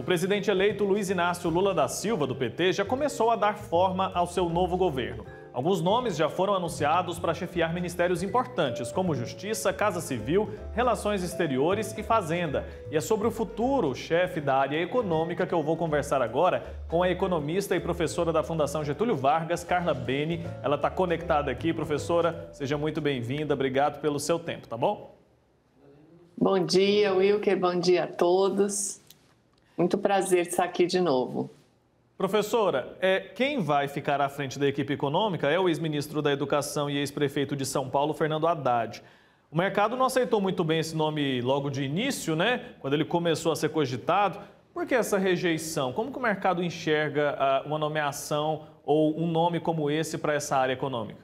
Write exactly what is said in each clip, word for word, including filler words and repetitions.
presidente eleito Luiz Inácio Lula da Silva, do P T, já começou a dar forma ao seu novo governo. Alguns nomes já foram anunciados para chefiar ministérios importantes, como Justiça, Casa Civil, Relações Exteriores e Fazenda. E é sobre o futuro chefe da área econômica que eu vou conversar agora com a economista e professora da Fundação Getúlio Vargas, Carla Bene. Ela está conectada aqui. Professora, seja muito bem-vinda. Obrigado pelo seu tempo, tá bom? Bom dia, Wilker. Bom dia a todos. Muito prazer estar aqui de novo. Professora, é, quem vai ficar à frente da equipe econômica é o ex-ministro da Educação e ex-prefeito de São Paulo, Fernando Haddad. O mercado não aceitou muito bem esse nome logo de início, né? Quando ele começou a ser cogitado. Por que essa rejeição? Como que o mercado enxerga uh, uma nomeação ou um nome como esse para essa área econômica?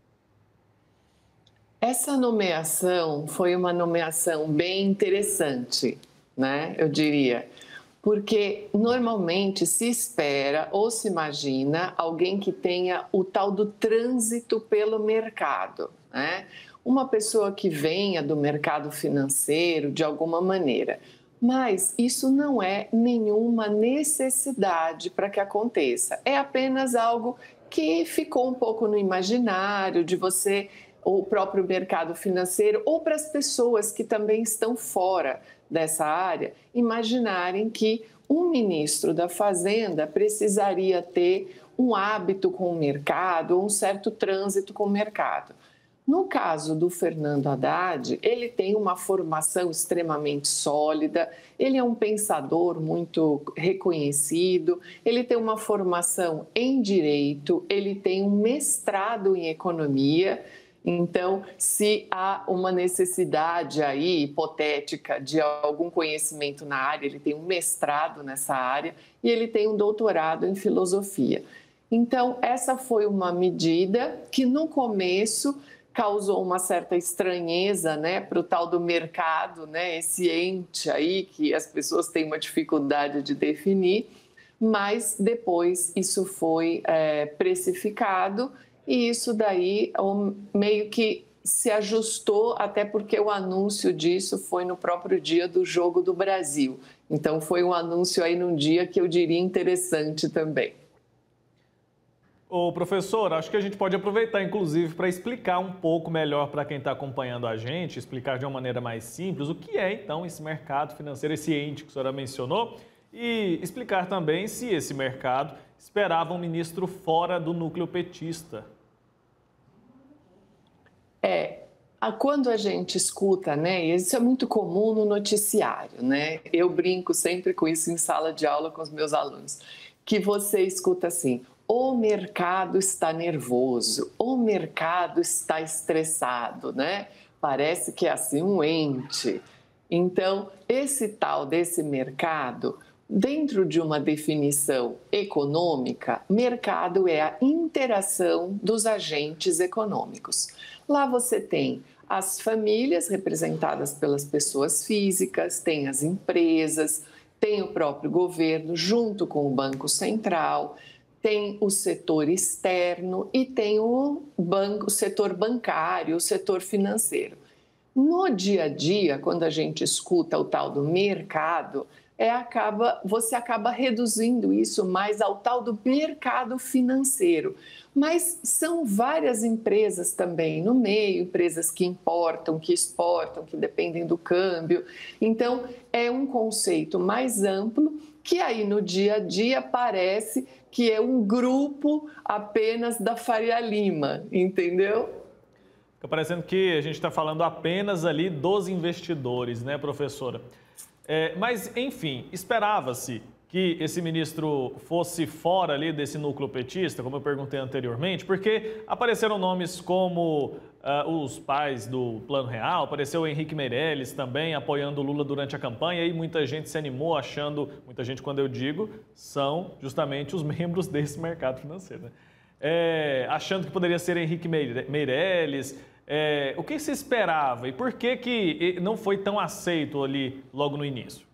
Essa nomeação foi uma nomeação bem interessante, né? Eu diria. Porque normalmente se espera ou se imagina alguém que tenha o tal do trânsito pelo mercado, né? Uma pessoa que venha do mercado financeiro de alguma maneira. Mas isso não é nenhuma necessidade para que aconteça. É apenas algo que ficou um pouco no imaginário de você, ou o próprio mercado financeiro, ou para as pessoas que também estão fora dessa área, imaginarem que um ministro da Fazenda precisaria ter um hábito com o mercado, um certo trânsito com o mercado. No caso do Fernando Haddad, ele tem uma formação extremamente sólida, ele é um pensador muito reconhecido, ele tem uma formação em direito, ele tem um mestrado em economia. Então, se há uma necessidade aí hipotética de algum conhecimento na área, ele tem um mestrado nessa área e ele tem um doutorado em filosofia. Então, essa foi uma medida que no começo causou uma certa estranheza, né, para o tal do mercado, né, esse ente aí que as pessoas têm uma dificuldade de definir, mas depois isso foi é, precificado. E isso daí meio que se ajustou, até porque o anúncio disso foi no próprio dia do Jogo do Brasil. Então, foi um anúncio aí num dia que eu diria interessante também. Ô, professor, acho que a gente pode aproveitar, inclusive, para explicar um pouco melhor para quem está acompanhando a gente, explicar de uma maneira mais simples o que é, então, esse mercado financeiro, esse ente que a senhora mencionou, e explicar também se esse mercado esperava um ministro fora do núcleo petista. É, quando a gente escuta, né, e isso é muito comum no noticiário, né, eu brinco sempre com isso em sala de aula com os meus alunos, que você escuta assim, o mercado está nervoso, o mercado está estressado, né, parece que é assim um ente. Então, esse tal desse mercado, dentro de uma definição econômica, mercado é a interação dos agentes econômicos. Lá você tem as famílias representadas pelas pessoas físicas, tem as empresas, tem o próprio governo junto com o Banco Central, tem o setor externo e tem o, banco, o setor bancário, o setor financeiro. No dia a dia, quando a gente escuta o tal do mercado, É, acaba, você acaba reduzindo isso mais ao tal do mercado financeiro. Mas são várias empresas também no meio, empresas que importam, que exportam, que dependem do câmbio. Então, é um conceito mais amplo que aí no dia a dia parece que é um grupo apenas da Faria Lima, entendeu? Fica parecendo que a gente está falando apenas ali dos investidores, né, professora? É, mas, enfim, esperava-se que esse ministro fosse fora ali desse núcleo petista, como eu perguntei anteriormente, porque apareceram nomes como uh, os pais do Plano Real, apareceu o Henrique Meirelles também apoiando o Lula durante a campanha e muita gente se animou achando, muita gente quando eu digo, são justamente os membros desse mercado financeiro, né? É, achando que poderia ser Henrique Meirelles. É, o que se esperava e por que que não foi tão aceito ali logo no início?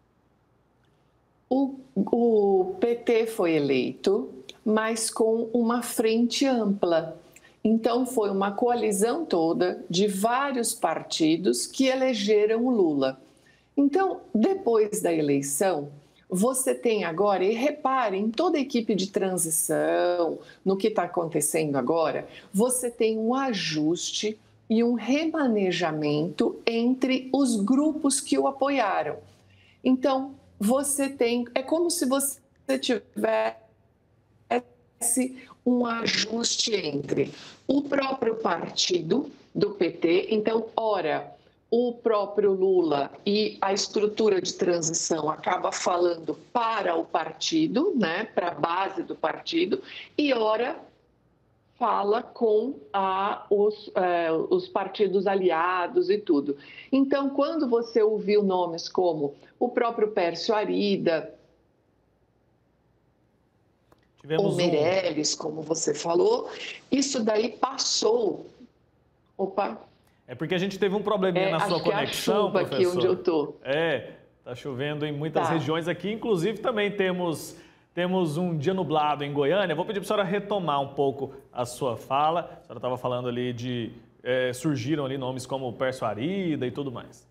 O, o P T foi eleito, mas com uma frente ampla. Então, foi uma coalizão toda de vários partidos que elegeram o Lula. Então, depois da eleição, Você tem agora, e repare, em toda a equipe de transição, no que está acontecendo agora, você tem um ajuste e um remanejamento entre os grupos que o apoiaram. Então, você tem, é como se você tivesse um ajuste entre o próprio partido do P T, então, ora, o próprio Lula e a estrutura de transição acaba falando para o partido, né, para a base do partido, e ora fala com a, os, é, os partidos aliados e tudo. Então, quando você ouviu nomes como o próprio Pércio Arida, Tivemos o Meirelles, um... como você falou, isso daí passou. Opa! É porque a gente teve um probleminha é, na sua conexão, que é a chuva professor. Aqui onde eu tô. É, tá chovendo em muitas tá. regiões aqui, inclusive também temos, temos um dia nublado em Goiânia. Vou pedir para a senhora retomar um pouco a sua fala. A senhora estava falando ali de... É, surgiram ali nomes como Pércio Arida e tudo mais.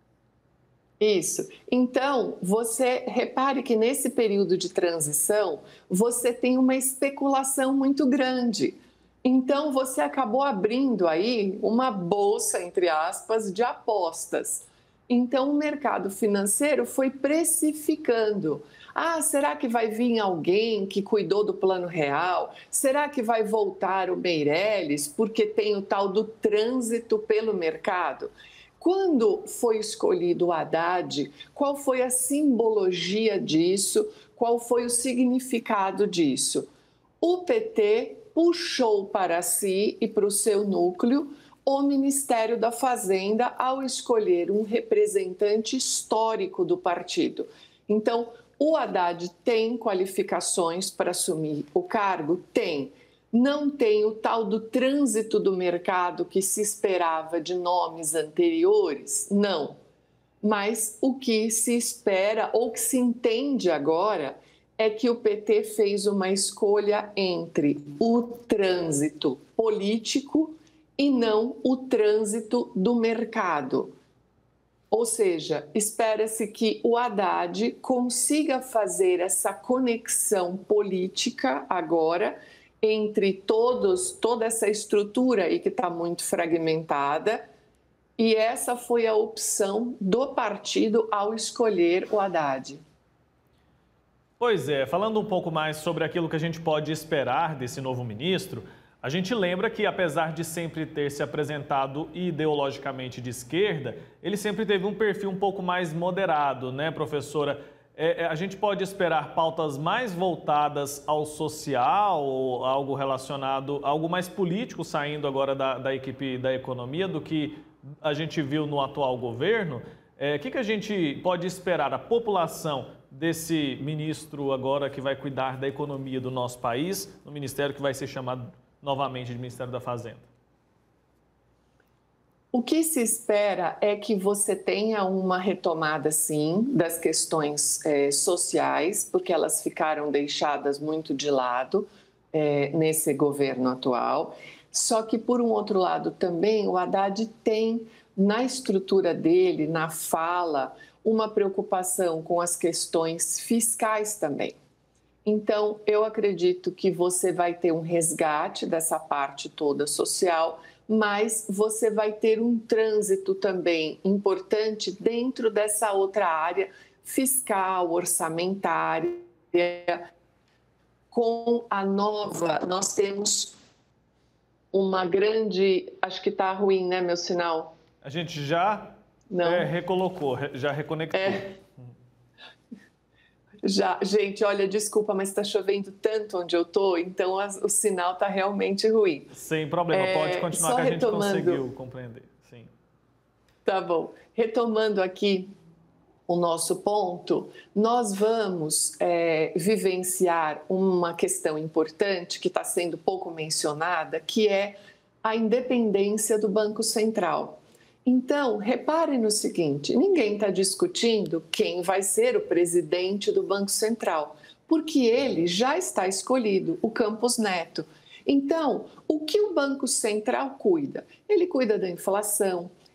Isso. Então, você repare que nesse período de transição, você tem uma especulação muito grande. Então, você acabou abrindo aí uma bolsa, entre aspas, de apostas. Então, o mercado financeiro foi precificando. Ah, será que vai vir alguém que cuidou do Plano Real? Será que vai voltar o Meirelles porque tem o tal do trânsito pelo mercado? Quando foi escolhido o Haddad, qual foi a simbologia disso? Qual foi o significado disso? O P T puxou para si e para o seu núcleo o Ministério da Fazenda ao escolher um representante histórico do partido. Então, o Haddad tem qualificações para assumir o cargo? Tem. Não tem o tal do trânsito do mercado que se esperava de nomes anteriores? Não. Mas o que se espera ou que se entende agora é que o P T fez uma escolha entre o trânsito político e não o trânsito do mercado. Ou seja, espera-se que o Haddad consiga fazer essa conexão política agora entre todos, toda essa estrutura aí que está muito fragmentada, e essa foi a opção do partido ao escolher o Haddad. Pois é, falando um pouco mais sobre aquilo que a gente pode esperar desse novo ministro, a gente lembra que, apesar de sempre ter se apresentado ideologicamente de esquerda, ele sempre teve um perfil um pouco mais moderado, né, professora? É, a gente pode esperar pautas mais voltadas ao social, ou algo relacionado, algo mais político saindo agora da, da equipe da economia do que a gente viu no atual governo? É, o que, que a gente pode esperar? A população desse ministro agora que vai cuidar da economia do nosso país, no ministério que vai ser chamado novamente de Ministério da Fazenda? O que se espera é que você tenha uma retomada, sim, das questões é, sociais, porque elas ficaram deixadas muito de lado é, nesse governo atual. Só que, por um outro lado, também o Haddad tem na estrutura dele, na fala, uma preocupação com as questões fiscais também. Então, eu acredito que você vai ter um resgate dessa parte toda social, mas você vai ter um trânsito também importante dentro dessa outra área fiscal, orçamentária. Com a nova, nós temos uma grande... Acho que está ruim, né, meu sinal? A gente já é, recolocou, já reconectou. É. Já, gente, olha, desculpa, mas está chovendo tanto onde eu estou, então a, o sinal está realmente ruim. Sem problema, é, pode continuar que a gente conseguiu compreender. Sim. Tá bom. Retomando aqui o nosso ponto, nós vamos é, vivenciar uma questão importante que está sendo pouco mencionada, que é a independência do Banco Central. Então, repare no seguinte, ninguém está discutindo quem vai ser o presidente do Banco Central, porque ele já está escolhido, o Campos Neto. Então, o que o Banco Central cuida? Ele cuida da inflação,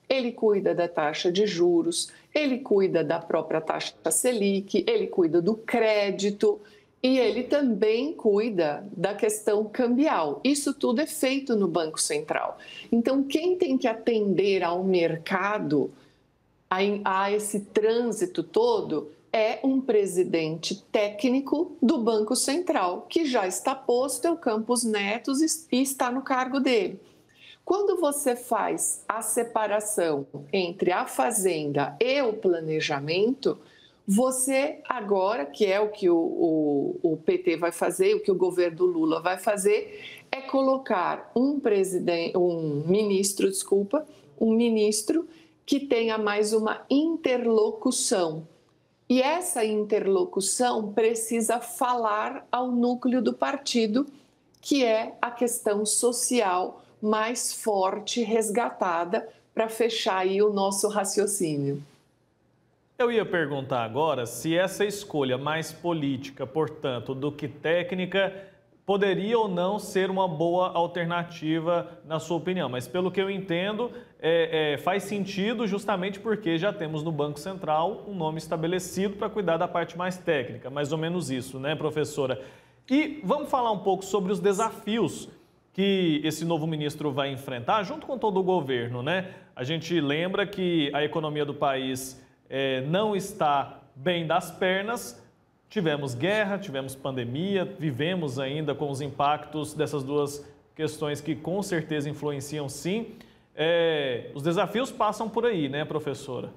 ele cuida da taxa de juros, ele cuida da própria taxa Selic, ele cuida do crédito e ele também cuida da questão cambial. Isso tudo é feito no Banco Central. Então, quem tem que atender ao mercado, a, a esse trânsito todo, é um presidente técnico do Banco Central, que já está posto, é o Campos Neto, e está no cargo dele. Quando você faz a separação entre a fazenda e o planejamento, você agora, que é o que o, o, o P T vai fazer, o que o governo do Lula vai fazer, é colocar um presidente, um ministro, desculpa, um ministro que tenha mais uma interlocução. E essa interlocução precisa falar ao núcleo do partido, que é a questão social mais forte, resgatada, para fechar aí o nosso raciocínio. Eu ia perguntar agora se essa escolha mais política, portanto, do que técnica, poderia ou não ser uma boa alternativa, na sua opinião. Mas, pelo que eu entendo, é, é, faz sentido justamente porque já temos no Banco Central um nome estabelecido para cuidar da parte mais técnica. Mais ou menos isso, né, professora? E vamos falar um pouco sobre os desafios que esse novo ministro vai enfrentar, junto com todo o governo, né? A gente lembra que a economia do país é, não está bem das pernas. Tivemos guerra, tivemos pandemia, vivemos ainda com os impactos dessas duas questões que com certeza influenciam, sim. É, os desafios passam por aí, né, professora?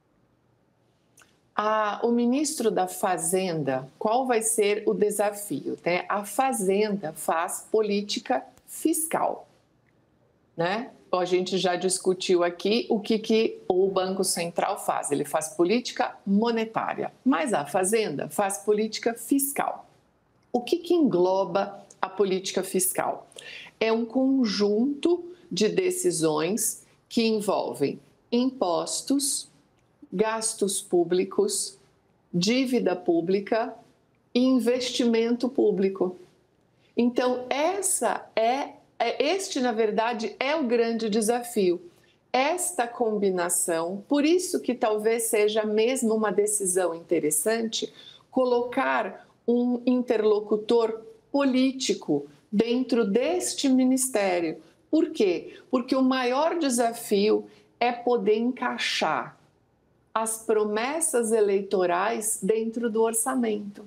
Ah, o ministro da Fazenda, qual vai ser o desafio? Né? A Fazenda faz política fiscal, né? A gente já discutiu aqui o que, que o Banco Central faz. Ele faz política monetária, mas a Fazenda faz política fiscal. O que, que engloba a política fiscal? É um conjunto de decisões que envolvem impostos, gastos públicos, dívida pública e investimento público. Então, essa é, este, na verdade, é o grande desafio. Esta combinação, por isso que talvez seja mesmo uma decisão interessante, colocar um interlocutor político dentro deste ministério. Por quê? Porque o maior desafio é poder encaixar as promessas eleitorais dentro do orçamento.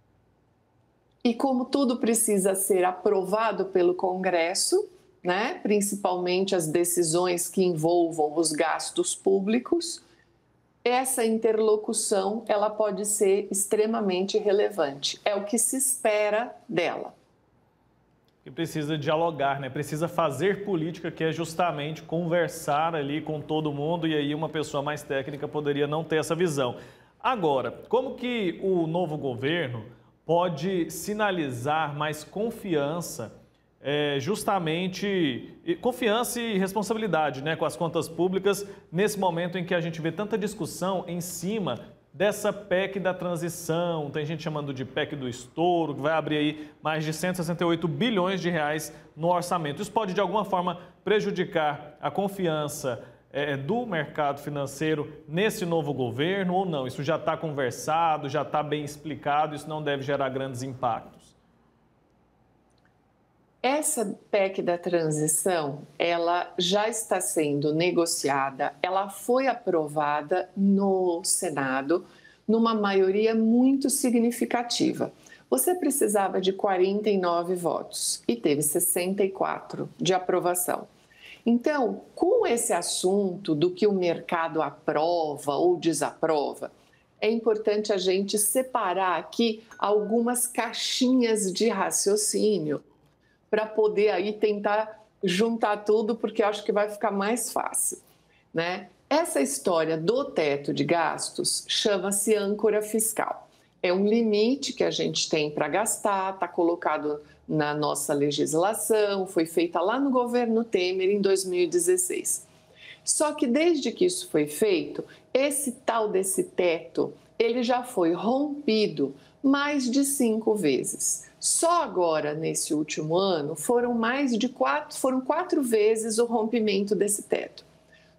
E como tudo precisa ser aprovado pelo Congresso, né, principalmente as decisões que envolvam os gastos públicos, essa interlocução ela pode ser extremamente relevante. É o que se espera dela. Que precisa dialogar, né? Precisa fazer política, que é justamente conversar ali com todo mundo, e aí uma pessoa mais técnica poderia não ter essa visão. Agora, como que o novo governo pode sinalizar mais confiança, é, justamente confiança e responsabilidade, né, com as contas públicas, nesse momento em que a gente vê tanta discussão em cima dessa P E C da transição, tem gente chamando de P E C do estouro, que vai abrir aí mais de cento e sessenta e oito bilhões de reais no orçamento. Isso pode, de alguma forma, prejudicar a confiança é, do mercado financeiro nesse novo governo ou não? Isso já está conversado, já está bem explicado, isso não deve gerar grandes impactos? Essa P E C da transição, ela já está sendo negociada, ela foi aprovada no Senado numa maioria muito significativa. Você precisava de quarenta e nove votos e teve sessenta e quatro de aprovação. Então, com esse assunto do que o mercado aprova ou desaprova, é importante a gente separar aqui algumas caixinhas de raciocínio para poder aí tentar juntar tudo, porque eu acho que vai ficar mais fácil, né? Essa história do teto de gastos chama-se âncora fiscal. É um limite que a gente tem para gastar, está colocado na nossa legislação, foi feita lá no governo Temer em dois mil e dezesseis. Só que desde que isso foi feito, esse tal desse teto, ele já foi rompido mais de cinco vezes. Só agora, nesse último ano, foram mais de quatro, foram quatro vezes o rompimento desse teto.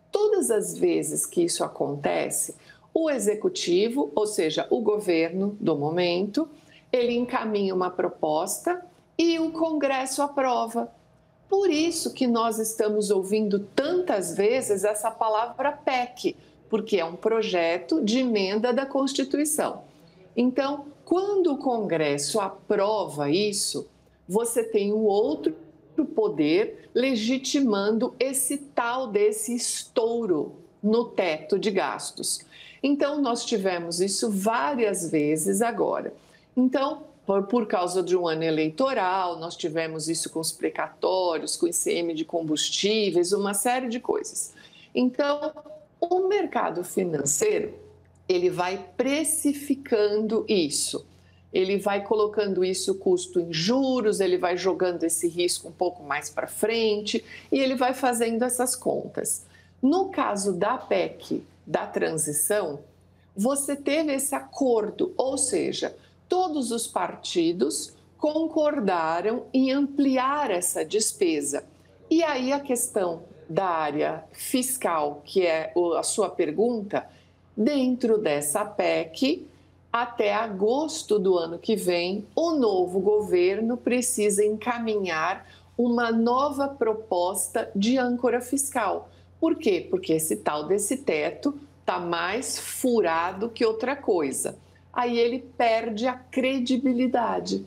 Todas as vezes que isso acontece, o executivo, ou seja, o governo do momento, ele encaminha uma proposta e o Congresso aprova. Por isso que nós estamos ouvindo tantas vezes essa palavra P E C, porque é um projeto de emenda da Constituição. Então, quando o Congresso aprova isso, você tem um outro poder legitimando esse tal desse estouro no teto de gastos. Então, nós tivemos isso várias vezes agora. Então, por, por causa de um ano eleitoral, nós tivemos isso com os precatórios, com o I C M de combustíveis, uma série de coisas. Então, o mercado financeiro, ele vai precificando isso. Ele vai colocando isso custo em juros, ele vai jogando esse risco um pouco mais para frente e ele vai fazendo essas contas. No caso da P E C, da transição, você teve esse acordo, ou seja, todos os partidos concordaram em ampliar essa despesa. E aí a questão da área fiscal, que é a sua pergunta, dentro dessa P E C, até agosto do ano que vem, o novo governo precisa encaminhar uma nova proposta de âncora fiscal. Por quê? Porque esse tal desse teto está mais furado que outra coisa. Aí ele perde a credibilidade.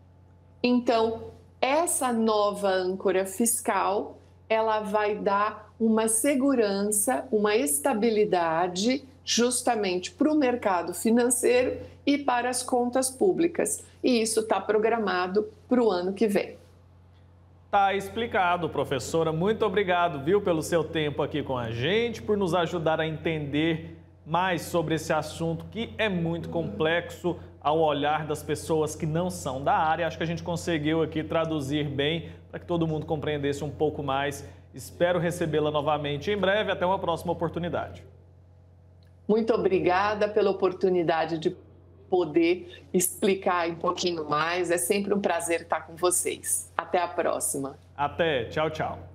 Então, essa nova âncora fiscal, ela vai dar uma segurança, uma estabilidade justamente para o mercado financeiro e para as contas públicas. E isso está programado para o ano que vem. Tá explicado, professora. Muito obrigado, viu, pelo seu tempo aqui com a gente, por nos ajudar a entender mais sobre esse assunto que é muito complexo ao olhar das pessoas que não são da área. Acho que a gente conseguiu aqui traduzir bem para que todo mundo compreendesse um pouco mais. Espero recebê-la novamente em breve. Até uma próxima oportunidade. Muito obrigada pela oportunidade de poder explicar um pouquinho mais. É sempre um prazer estar com vocês. Até a próxima. Até. Tchau, tchau.